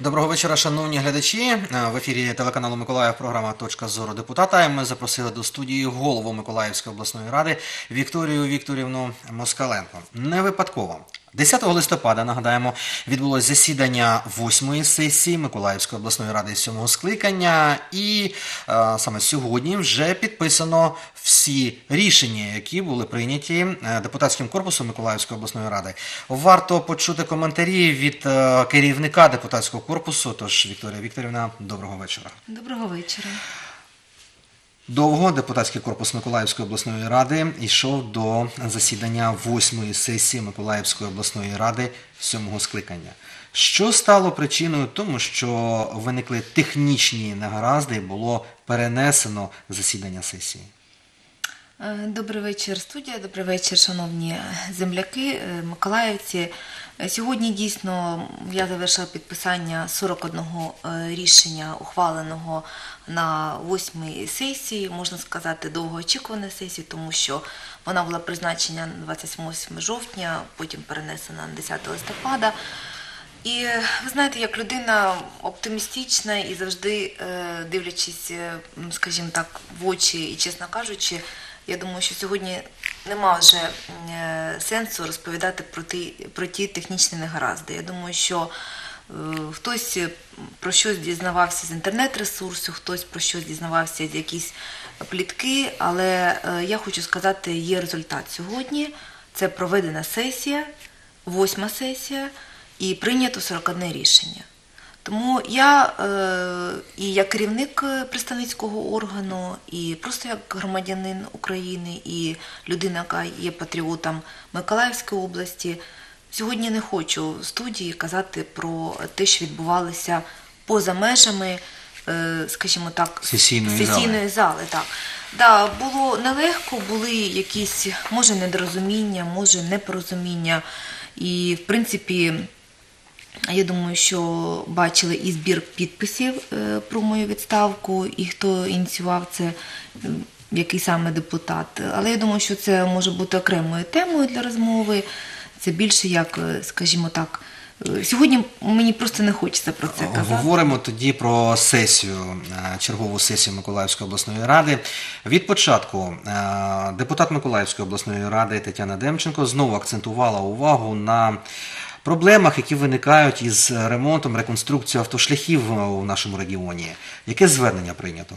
Доброго вечора, шановні глядачі. В ефірі телеканалу Миколаїв програма «Точка зору депутата». Ми запросили до студії голову Миколаївської обласної ради Вікторію Вікторівну Москаленко. Не випадково. 10 листопада, нагадаємо, відбулось засідання 8-ї сесії Миколаївської обласної ради 7-го скликання. І саме сьогодні вже підписано всі рішення, які були прийняті депутатським корпусом Миколаївської обласної ради. Варто почути коментарі від керівника депутатського корпусу. Тож, Вікторія Вікторівна, доброго вечора. Доброго вечора. Довго депутатський корпус Миколаївської обласної ради йшов до засідання 8-ї сесії Миколаївської обласної ради 7-го скликання. Що стало причиною тому, що виникли технічні негаразди і було перенесено засідання сесії? Добрий вечір, студія, добрий вечір, шановні земляки, миколаївці. Сьогодні дійсно я завершила підписання 41 рішення, ухваленого на 8-й сесії, можна сказати, довгоочікувана сесія, тому що вона була призначена на 28 жовтня, потім перенесена на 10 листопада. І ви знаєте, як людина оптимістична і завжди дивлячись, скажімо так, в очі і чесно кажучи, я думаю, що сьогодні нема вже сенсу розповідати про ті технічні негаразди. Я думаю, що хтось про щось дізнавався з інтернет-ресурсу, хтось про щось дізнавався з якісь плітки, але я хочу сказати, є результат сьогодні. Це проведена сесія, 8-ма сесія, і прийнято 41 рішення. Тому я і як керівник представницького органу, і просто як громадянин України, і людина, яка є патріотом Миколаївської області, сьогодні не хочу в студії казати про те, що відбувалося поза межами, скажімо так, сесійної зали. Так. Да, було нелегко, були якісь, може, недорозуміння, може, непорозуміння, і, в принципі, я думаю, що бачили і збір підписів про мою відставку, і хто ініціював це, який саме депутат. Але я думаю, що це може бути окремою темою для розмови. Це більше як, скажімо так, сьогодні мені просто не хочеться про це казати. Говоримо тоді про сесію, чергову сесію Миколаївської обласної ради. Від початку депутат Миколаївської обласної ради Тетяна Демченко знову акцентувала увагу на проблемах, які виникають із ремонтом, реконструкцією автошляхів у нашому регіоні. Яке звернення прийнято?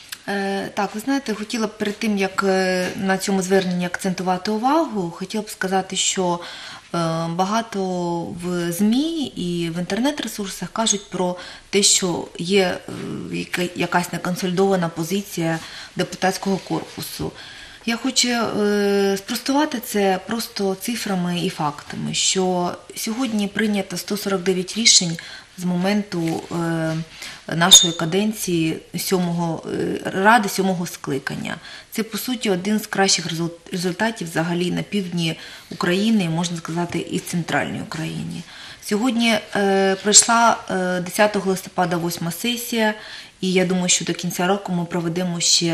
Так, ви знаєте, хотіла б перед тим, як на цьому зверненні акцентувати увагу, хотіла б сказати, що багато в ЗМІ і в інтернет-ресурсах кажуть про те, що є якась неконсолідована позиція депутатського корпусу. Я хочу спростувати це просто цифрами і фактами, що сьогодні прийнято 149 рішень з моменту нашої каденції Ради 7-го скликання. Це, по суті, один з кращих результатів взагалі на півдні України, можна сказати, і в центральній Україні. Сьогодні пройшла 10 листопада 8-ма сесія, і я думаю, що до кінця року ми проведемо ще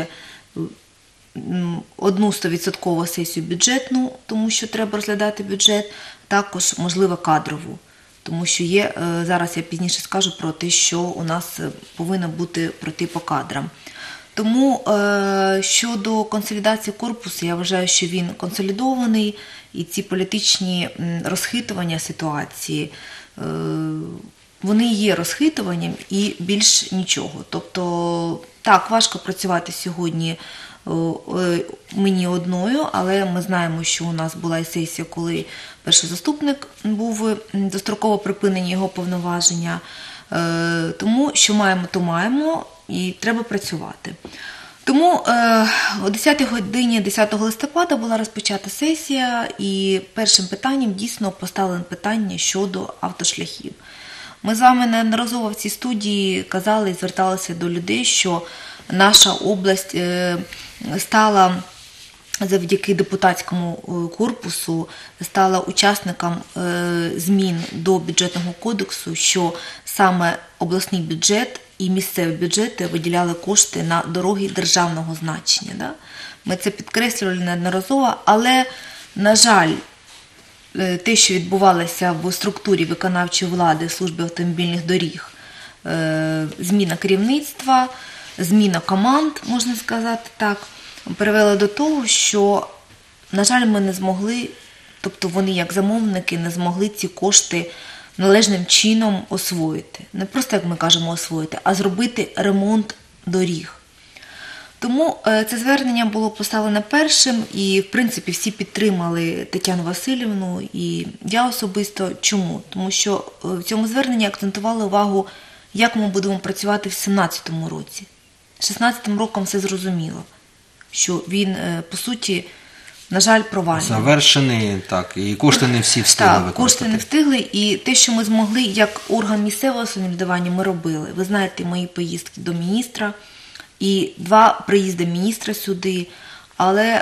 одну 100% сесію бюджетну, тому що треба розглядати бюджет, також, можливо, кадрову. Тому що є, зараз я пізніше скажу про те, що у нас повинно бути пройти по кадрам. Тому щодо консолідації корпусу, я вважаю, що він консолідований, і ці політичні розхитування ситуації, вони є розхитуванням і більш нічого. Тобто, так, важко працювати сьогодні мені одною, але ми знаємо, що у нас була і сесія, коли перший заступник був достроково припинені його повноваження. Тому що маємо, то маємо, і треба працювати. Тому о 10 годині 10 листопада була розпочата сесія, і першим питанням дійсно поставлено питання щодо автошляхів. Ми з вами неодноразово в цій студії казали і зверталися до людей, що наша область стала завдяки депутатському корпусу, стала учасником змін до бюджетного кодексу, що саме обласний бюджет і місцеві бюджети виділяли кошти на дороги державного значення. Ми це підкреслювали неодноразово, але, на жаль, те, що відбувалося в структурі виконавчої влади в службі автомобільних доріг, зміна керівництва, зміна команд, можна сказати так, привела до того, що, на жаль, ми не змогли, тобто вони як замовники не змогли ці кошти належним чином освоїти. Не просто, як ми кажемо, освоїти, а зробити ремонт доріг. Тому це звернення було поставлене першим, і, в принципі, всі підтримали Тетяну Васильівну, і я особисто. Чому? Тому що в цьому зверненні акцентували увагу, як ми будемо працювати в 2017 році. З 2016 роком все зрозуміло, що він, по суті, на жаль, провальний. Завершений, так, і кошти не всі встигли Так, використати. кошти не встигли, і те, що ми змогли, як орган місцевого самоврядування, ми робили. Ви знаєте, мої поїздки до міністра, і 2 приїзди міністра сюди, але,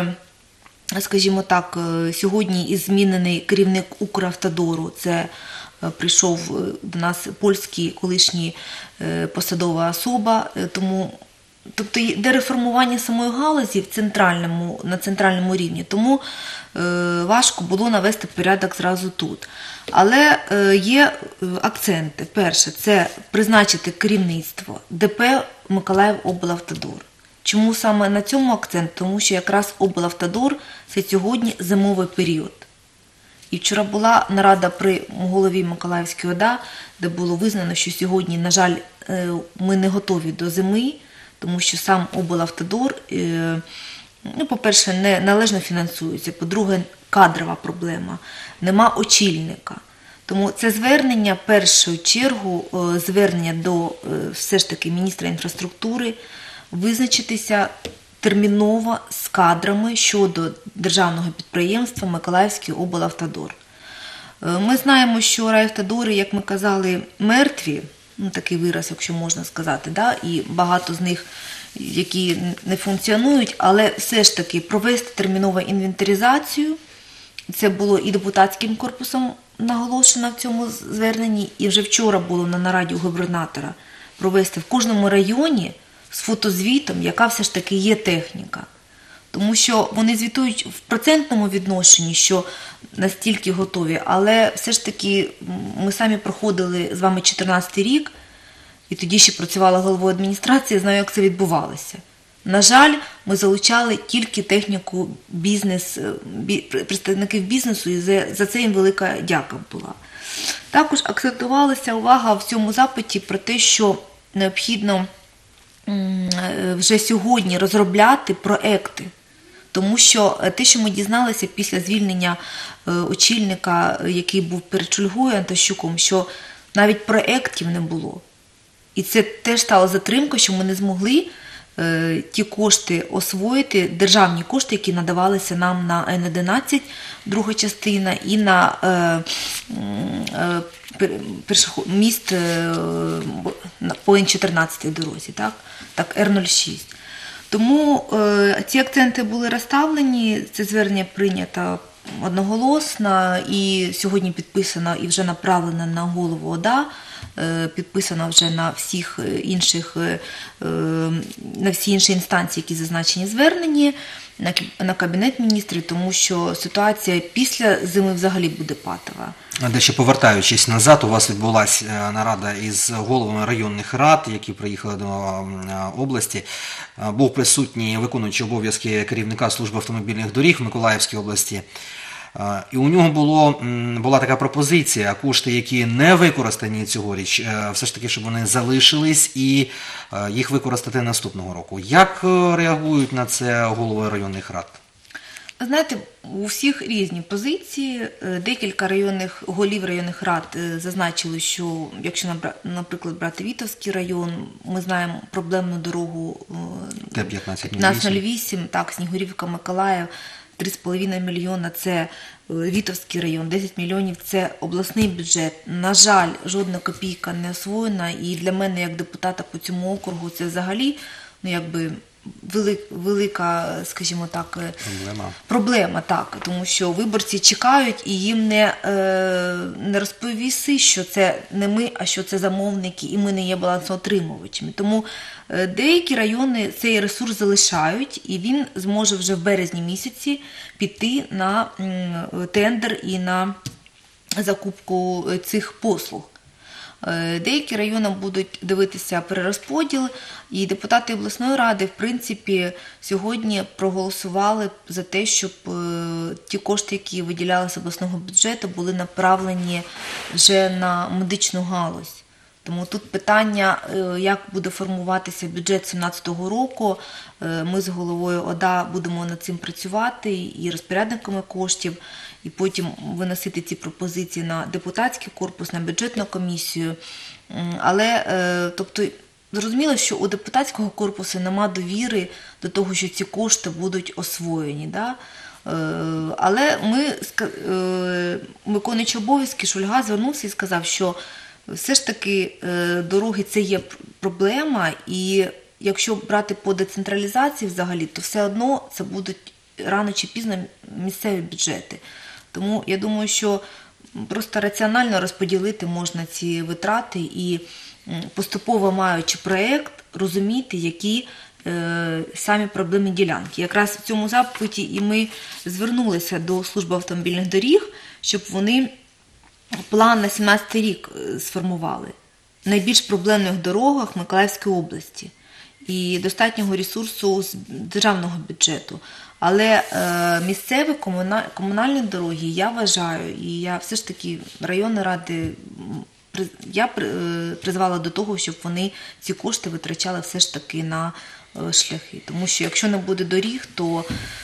скажімо так, сьогодні і змінений керівник Укравтодору, це прийшов до нас польський колишній посадова особа, тому, тобто йде реформування самої галузі на центральному рівні, тому важко було навести порядок зразу тут. Але є акценти. Перше, це призначити керівництво ДП Миколаївоблавтодор. Чому саме на цьому акцент? Тому що якраз облавтодор – це сьогодні зимовий період. І вчора була нарада при голові Миколаївської ОДА, де було визнано, що сьогодні, на жаль, ми не готові до зими, тому що сам облавтодор, по-перше, не належно фінансується, по-друге, кадрова проблема, нема очільника. Тому це звернення, в першу чергу, звернення до все ж таки міністра інфраструктури, визначитися терміново з кадрами щодо державного підприємства Миколаївський облавтодор. Ми знаємо, що райавтодори, як ми казали, мертві, такий вираз, якщо можна сказати, да? І багато з них, які не функціонують, але все ж таки провести термінову інвентаризацію, це було і депутатським корпусом наголошено в цьому зверненні, і вже вчора було на нараді у губернатора провести в кожному районі з фотозвітом, яка все ж таки є техніка. Тому що вони звітують в процентному відношенні, що настільки готові, але все ж таки ми самі проходили з вами 14-й рік, і тоді ще працювала головою адміністрації, знаю, як це відбувалося. На жаль, ми залучали тільки техніку представників бізнесу, і за це їм велика дяка була. Також акцентувалася увага в цьому запиті про те, що необхідно вже сьогодні розробляти проекти. Тому що те, що ми дізналися після звільнення очільника, який був перед Чульгою Антощуком, що навіть проєктів не було. І це теж стало затримкою, що ми не змогли ті кошти освоїти, державні кошти, які надавалися нам на Н-11, друга частина, і на міст по Н-14 дорозі, так, Р-06. Тому ці акценти були розставлені, це звернення прийнято одноголосно, і сьогодні підписано і вже направлено на голову ОДА, підписано вже на всі інші інстанції, які зазначені в зверненні, на Кабінет міністрів, тому що ситуація після зими взагалі буде патова. Дещо повертаючись назад, у вас відбулася нарада із головами районних рад, які приїхали до області. Був присутній виконуючий обов'язки керівника служби автомобільних доріг в Миколаївській області. І у нього була така пропозиція, кошти, які не використані цьогоріч, все ж таки, щоб вони залишились і їх використати наступного року. Як реагують на це голови районних рад? Знаєте, у всіх різні позиції. Декілька голів районних рад зазначили, що якщо, наприклад, брати Вітовський район, ми знаємо проблемну дорогу Т-1508, так, Снігурівка-Миколаїв, 3,5 мільйона – це Вітовський район, 10 мільйонів – це обласний бюджет. На жаль, жодна копійка не освоєна, і для мене, як депутата по цьому округу, це взагалі, велика, скажімо так, проблема, так, тому що виборці чекають і їм не розповіси, що це не ми, а що це замовники, і ми не є балансоотримувачами. Тому деякі райони цей ресурс залишають, і він зможе вже в березні місяці піти на тендер і на закупку цих послуг. Деякі райони будуть дивитися перерозподіл, і депутати обласної ради, в принципі, сьогодні проголосували за те, щоб ті кошти, які виділялися з обласного бюджету, були направлені вже на медичну галузь. Тому тут питання, як буде формуватися бюджет 2017 року. Ми з головою ОДА будемо над цим працювати і розпорядниками коштів, і потім виносити ці пропозиції на депутатський корпус, на бюджетну комісію. Але, тобто, зрозуміло, що у депутатського корпусу нема довіри до того, що ці кошти будуть освоєні. Да? Але виконуючий обов'язки Шульга звернувся і сказав, що все ж таки дороги – це є проблема, і якщо брати по децентралізації взагалі, то все одно це будуть рано чи пізно місцеві бюджети. Тому я думаю, що просто раціонально розподілити можна ці витрати і поступово маючи проєкт, розуміти, які самі проблемні ділянки. Якраз в цьому запиті і ми звернулися до служби автомобільних доріг, щоб вони план на 2017 рік сформували в найбільш проблемних дорогах Миколаївської області і достатнього ресурсу з державного бюджету. Але місцеві комунальні дороги, я вважаю, і я все ж таки районні ради, я призвала до того, щоб вони ці кошти витрачали все ж таки на шляхи. Тому що якщо не буде доріг, то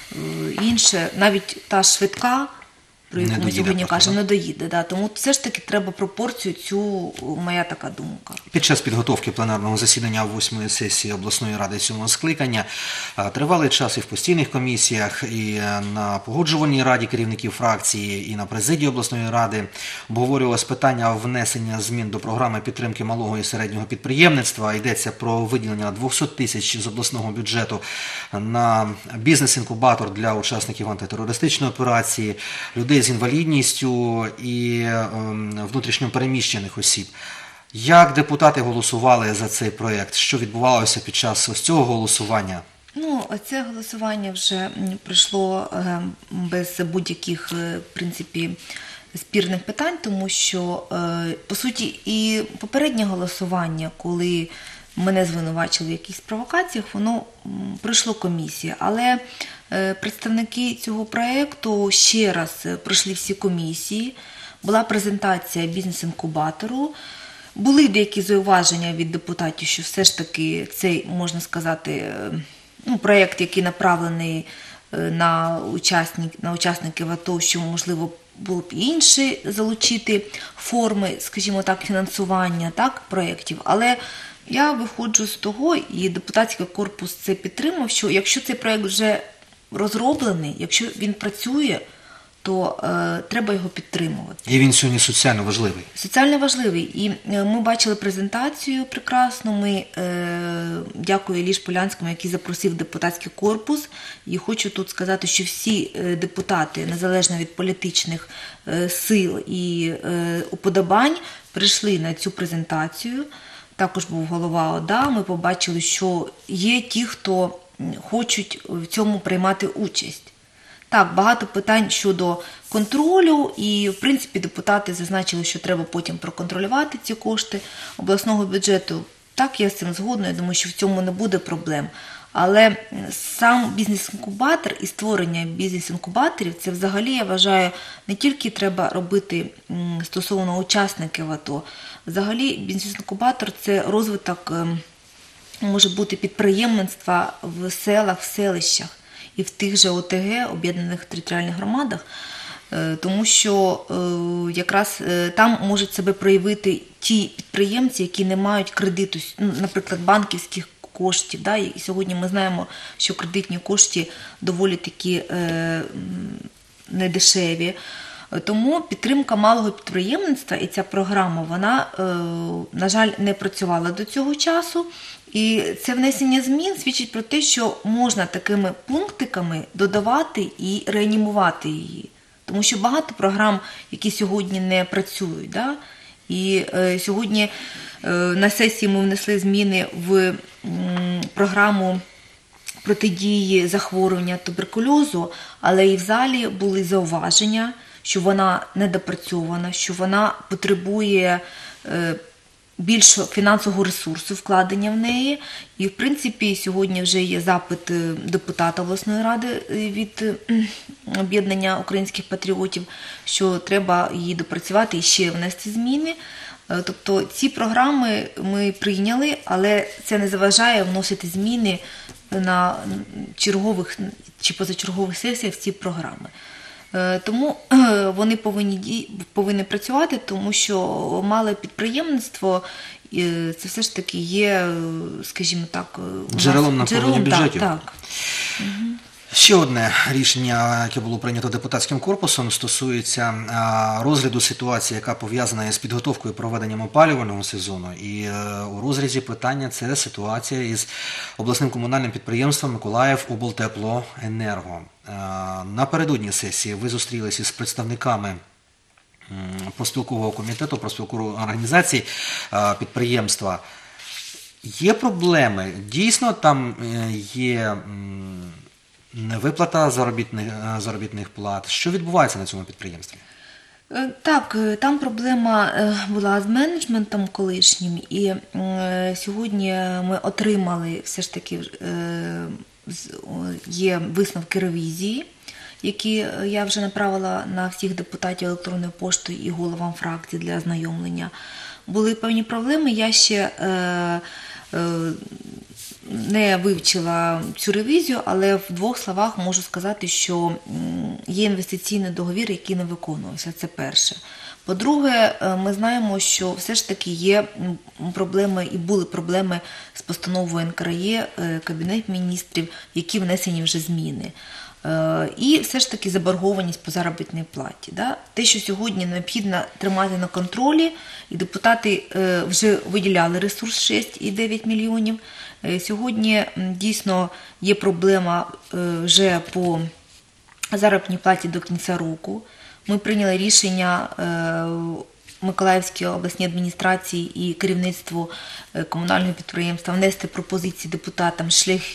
інше, навіть та швидка, про яку ми сьогодні кажемо, не доїде. Да. Тому все ж таки треба пропорцію цю, моя така думка. Під час підготовки пленарного засідання 8-ї сесії обласної ради 7-го скликання тривалий час і в постійних комісіях, і на погоджувальній раді керівників фракції, і на президії обласної ради обговорювалось питання внесення змін до програми підтримки малого і середнього підприємництва. Йдеться про виділення 200 тисяч з обласного бюджету на бізнес-інкубатор для учасників антитерористичної операції, людей з інвалідністю і внутрішньо переміщених осіб. Як депутати голосували за цей проєкт? Що відбувалося під час ось цього голосування? Це голосування вже пройшло без будь-яких, в принципі, спірних питань, тому що, по суті, і попереднє голосування, коли мене звинувачили в якихось провокаціях, воно пройшло комісію. Але представники цього проєкту ще раз пройшли всі комісії, була презентація бізнес-інкубатору, були деякі зауваження від депутатів, що все ж таки цей, можна сказати, проєкт, який направлений на учасників АТО, що, можливо, було б і інші залучити форми, скажімо так, фінансування проєктів. Але я виходжу з того, і депутатський корпус це підтримав, що якщо цей проєкт вже розроблений, якщо він працює, то треба його підтримувати. І він сьогодні соціально важливий. Соціально важливий. І ми бачили презентацію прекрасну. Ми дякую Іллі Полянському, який запросив депутатський корпус. І хочу тут сказати, що всі депутати, незалежно від політичних сил і уподобань, прийшли на цю презентацію. Також був голова ОДА. Ми побачили, що є ті, хто хочуть в цьому приймати участь. Так, багато питань щодо контролю, і, в принципі, депутати зазначили, що треба потім проконтролювати ці кошти обласного бюджету. Так, я з цим згодна, я думаю, що в цьому не буде проблем. Але сам бізнес-інкубатор і створення бізнес-інкубаторів, це взагалі, я вважаю, не тільки треба робити стосовно учасників АТО. Взагалі, бізнес-інкубатор – це розвиток, може бути, підприємництва в селах, в селищах і в тих же ОТГ, об'єднаних територіальних громадах, тому що якраз там можуть себе проявити ті підприємці, які не мають кредиту, наприклад, банківських коштів. Да? І сьогодні ми знаємо, що кредитні кошти доволі такі недешеві. Тому підтримка малого підприємництва і ця програма, вона, на жаль, не працювала до цього часу. І це внесення змін свідчить про те, що можна такими пунктиками додавати і реанімувати її. Тому що багато програм, які сьогодні не працюють. Да? І сьогодні на сесії ми внесли зміни в програму протидії захворювання туберкульозу, але і в залі були зауваження, що вона недопрацьована, що вона потребує більше фінансового ресурсу вкладення в неї. І, в принципі, сьогодні вже є запит депутата обласної ради від об'єднання українських патріотів, що треба її допрацювати і ще внести зміни. Тобто ці програми ми прийняли, але це не заважає вносити зміни на чергових чи позачергових сесіях в ці програми. Тому вони повинні працювати, тому що мале підприємництво це все ж таки є, скажімо так, Джерелом наповнення бюджетів. Так. Ще одне рішення, яке було прийнято депутатським корпусом, стосується розгляду ситуації, яка пов'язана з підготовкою і проведенням опалювального сезону. І у розрізі питання це ситуація із обласним комунальним підприємством «Миколаївоблтеплоенерго». Напередодні сесії ви зустрілися з представниками профспілкового комітету, профспілкової організації підприємства. Є проблеми? Дійсно, там є невиплата заробітних плат. Що відбувається на цьому підприємстві? Так, там проблема була з менеджментом колишнім, і сьогодні ми отримали, все ж таки, є висновки ревізії, які я вже направила на всіх депутатів електронною поштою і головам фракцій для ознайомлення. Були певні проблеми, я ще не вивчила цю ревізію, але в двох словах можу сказати, що є інвестиційний договір, який не виконувався. Це перше. По-друге, ми знаємо, що все ж таки є проблеми і були проблеми з постановою НКРЕ, Кабінет міністрів, які внесені вже зміни. І все ж таки заборгованість по заробітній платі. Те, що сьогодні необхідно тримати на контролі, і депутати вже виділяли ресурс 6,9 мільйонів. Сьогодні дійсно є проблема вже по заробітній платі до кінця року. Ми прийняли рішення Миколаївській обласній адміністрації і керівництву комунального підприємства внести пропозиції депутатам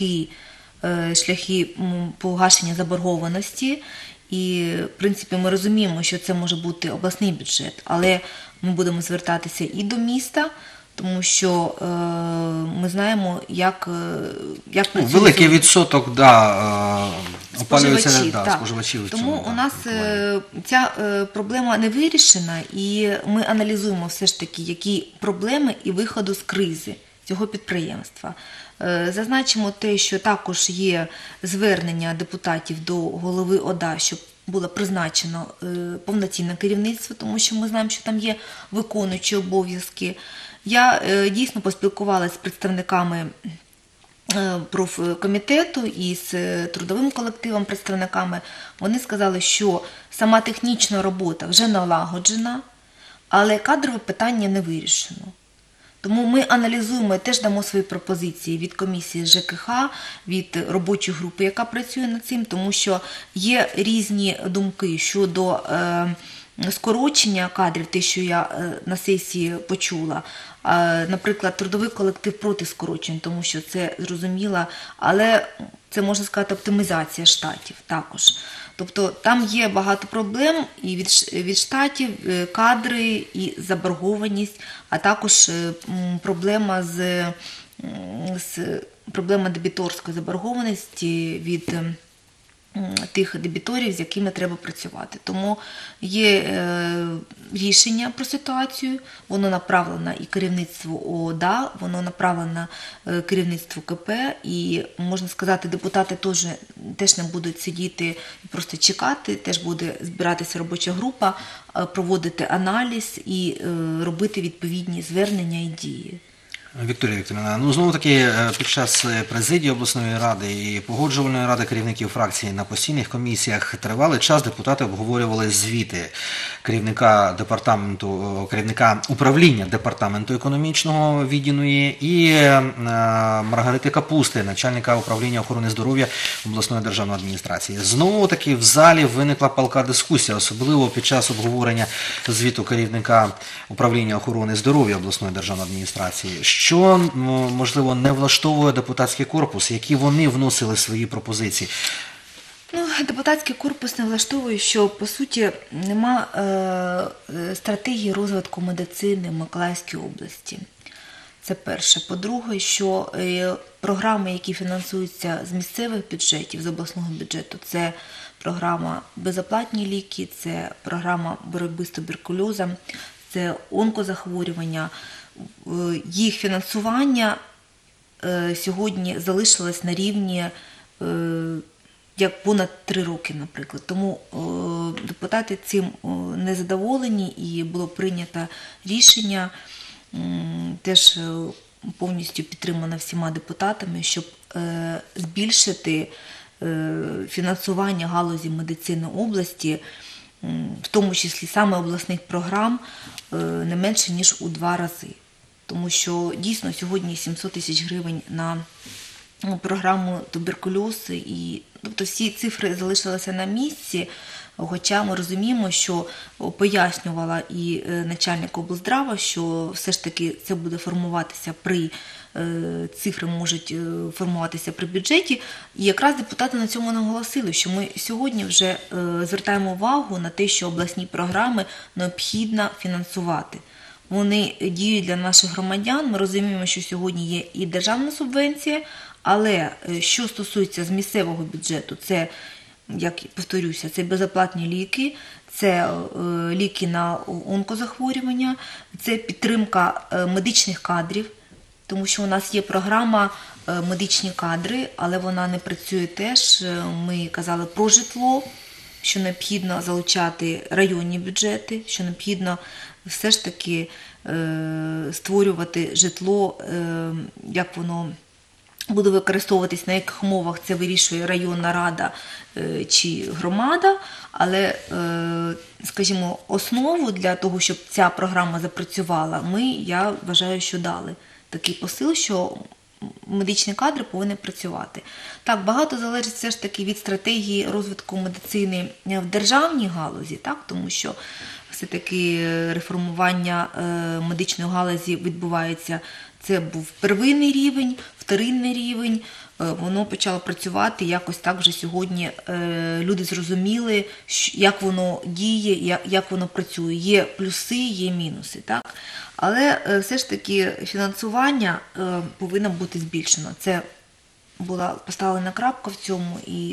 шляхи погашення заборгованості. І, в принципі, ми розуміємо, що це може бути обласний бюджет, але ми будемо звертатися і до міста, тому що ми знаємо, як працює... Великий відсоток, опалюється споживачів. Тому у нас ця проблема не вирішена, і ми аналізуємо все ж таки, які проблеми і виходу з кризи цього підприємства. Зазначимо те, що також є звернення депутатів до голови ОДА, щоб було призначено повноцінне керівництво, тому що ми знаємо, що там є виконуючі обов'язки. Я дійсно поспілкувалася з представниками профкомітету і з трудовим колективом, представниками. Вони сказали, що сама технічна робота вже налагоджена, але кадрове питання не вирішено. Тому ми аналізуємо і теж дамо свої пропозиції від комісії ЖКХ, від робочої групи, яка працює над цим, тому що є різні думки щодо скорочення кадрів, те, що я на сесії почула. Наприклад, трудовий колектив проти скорочень, тому що це зрозуміло, але це, можна сказати, оптимізація штатів також. Тобто там є багато проблем і від штатів, кадри, і заборгованість, а також проблема проблема дебіторської заборгованості від тих дебіторів, з якими треба працювати. Тому є рішення про ситуацію, воно направлено і керівництву ОДА, воно направлено керівництву КП, і, можна сказати, депутати теж не будуть сидіти і просто чекати, теж буде збиратися робоча група, проводити аналіз і робити відповідні звернення і дії. Вікторія Вікторівна, знову-таки під час президії обласної ради і погоджувальної ради керівників фракції на постійних комісіях тривалий час депутати обговорювали звіти керівника управління департаменту економічного відділу і Маргарити Капусти, начальника управління охорони здоров'я обласної державної адміністрації. Знову-таки в залі виникла палка дискусія, особливо під час обговорення звіту керівника управління охорони здоров'я обласної державної адміністрації. Що, можливо, не влаштовує депутатський корпус, які вони вносили свої пропозиції? депутатський корпус не влаштовує, що, по суті, нема стратегії розвитку медицини в Миколаївській області. Це перше. По-друге, що програми, які фінансуються з місцевих бюджетів, з обласного бюджету, це програма «Безоплатні ліки», це програма боротьби з туберкульозом, це онкозахворювання. Їх фінансування сьогодні залишилось на рівні як понад 3 роки, наприклад. Тому депутати цим незадоволені і було прийнято рішення, теж повністю підтримано всіма депутатами, щоб збільшити фінансування галузі медицини області, в тому числі саме обласних програм, не менше, ніж у 2 рази. Тому що дійсно сьогодні 700 тисяч гривень на програму туберкульоз, і тобто всі цифри залишилися на місці, хоча ми розуміємо, що пояснювала і начальник облздрава, що все ж таки це буде формуватися цифри можуть формуватися при бюджеті. І якраз депутати на цьому наголосили, що ми сьогодні вже звертаємо увагу на те, що обласні програми необхідно фінансувати. Вони діють для наших громадян. Ми розуміємо, що сьогодні є і державна субвенція, але що стосується з місцевого бюджету, це, як повторюся, це безоплатні ліки, це ліки на онкозахворювання, це підтримка медичних кадрів, тому що у нас є програма «Медичні кадри», але вона не працює теж. Ми казали про житло, що необхідно залучати районні бюджети, що необхідно все ж таки створювати житло, як воно буде використовуватись, на яких умовах це вирішує районна рада чи громада, але, скажімо, основу для того, щоб ця програма запрацювала, я вважаю, що дали такий посил, що медичні кадри повинні працювати. Так, багато залежить все ж таки від стратегії розвитку медицини в державній галузі, так, тому що все-таки реформування медичної галузі відбувається. Це був первинний рівень, вторинний рівень, воно почало працювати, якось так вже сьогодні люди зрозуміли, як воно діє, як воно працює. Є плюси, є мінуси, так? Але все ж таки фінансування повинно бути збільшено. Це була поставлена крапка в цьому, і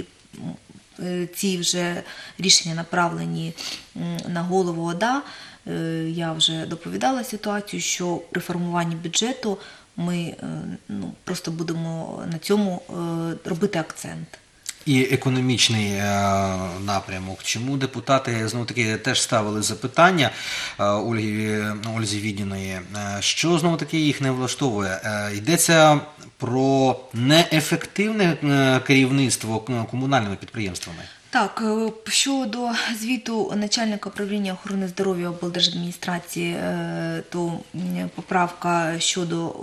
ці вже рішення направлені на голову ОДА. Я вже доповідала ситуацію, що при формуванні бюджету ми просто будемо на цьому робити акцент. І економічний напрямок. Чому депутати, знову-таки, теж ставили запитання Ользі Відіної, що, знову-таки, їх не влаштовує? Йдеться про неефективне керівництво комунальними підприємствами? Так, щодо звіту начальника управління охорони здоров'я облдержадміністрації, то поправка щодо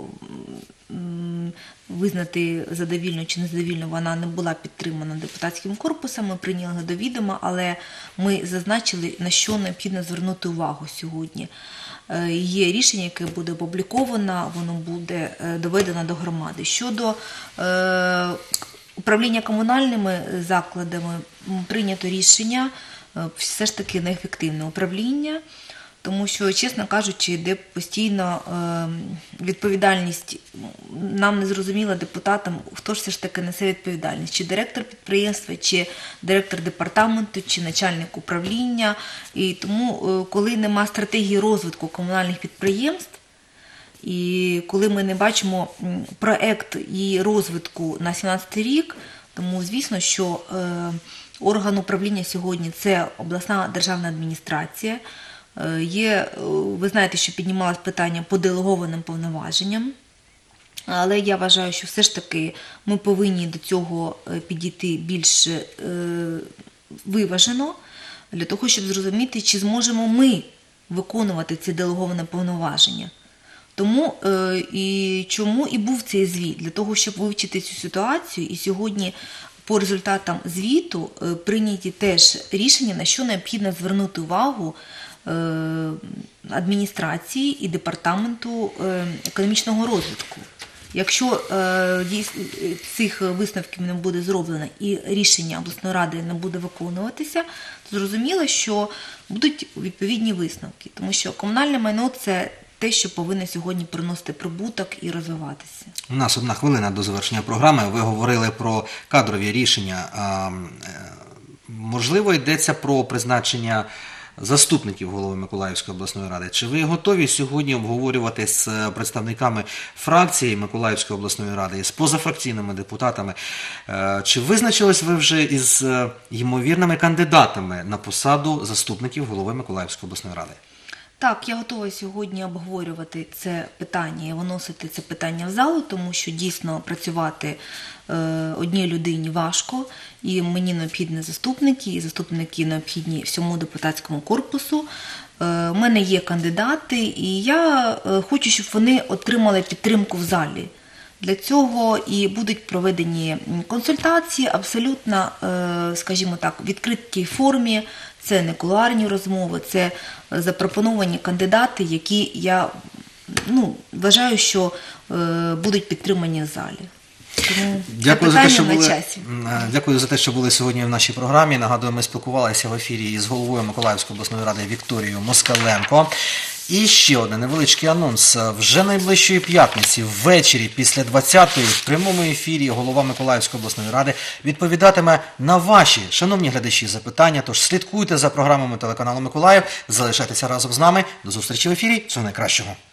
визнати задовільно чи незадовільно, вона не була підтримана депутатським корпусом, ми прийняли до відома, але ми зазначили, на що необхідно звернути увагу сьогодні. Є рішення, яке буде опубліковано, воно буде доведено до громади. Щодо управління комунальними закладами прийнято рішення все ж таки неефективне управління, тому що, чесно кажучи, йде постійно відповідальність, нам не зрозуміло депутатам, хто ж все ж таки несе відповідальність, чи директор підприємства, чи директор департаменту, чи начальник управління. І тому, коли нема стратегії розвитку комунальних підприємств, і коли ми не бачимо проект і розвитку на 2017 рік, тому звісно, що орган управління сьогодні – це обласна державна адміністрація. Ви знаєте, що піднімалось питання по делегованим повноваженням, але я вважаю, що все ж таки ми повинні до цього підійти більш виважено, для того, щоб зрозуміти, чи зможемо ми виконувати ці делеговані повноваження. Тому чому і був цей звіт? Для того, щоб вивчити цю ситуацію, і сьогодні по результатам звіту прийняті теж рішення, на що необхідно звернути увагу адміністрації і департаменту економічного розвитку. Якщо цих висновків не буде зроблено і рішення обласної ради не буде виконуватися, то зрозуміло, що будуть відповідні висновки, тому що комунальне майно – це те, що повинно сьогодні приносити прибуток і розвиватися. У нас 1 хвилина до завершення програми. Ви говорили про кадрові рішення. Можливо, йдеться про призначення заступників голови Миколаївської обласної ради. Чи ви готові сьогодні обговорювати з представниками фракції Миколаївської обласної ради і з позафракційними депутатами? Чи визначились ви вже із ймовірними кандидатами на посаду заступників голови Миколаївської обласної ради? Так, я готова сьогодні обговорювати це питання і виносити це питання в залу, тому що дійсно працювати одній людині важко, і мені необхідні заступники, і заступники необхідні всьому депутатському корпусу. У мене є кандидати, і я хочу, щоб вони отримали підтримку в залі. Для цього і будуть проведені консультації абсолютно, скажімо так, в відкритій формі. Це не кулуарні розмови, це запропоновані кандидати, які я вважаю, що будуть підтримані в залі. Тому Дякую за те, що були сьогодні в нашій програмі. Нагадую, ми спілкувалися в ефірі із головою Миколаївської обласної ради Вікторією Москаленко. І ще один невеличкий анонс. Вже найближчої п'ятниці ввечері після 20-ї в прямому ефірі голова Миколаївської обласної ради відповідатиме на ваші, шановні глядачі, запитання. Тож слідкуйте за програмами телеканалу Миколаїв, залишайтеся разом з нами. До зустрічі в ефірі. Всього найкращого.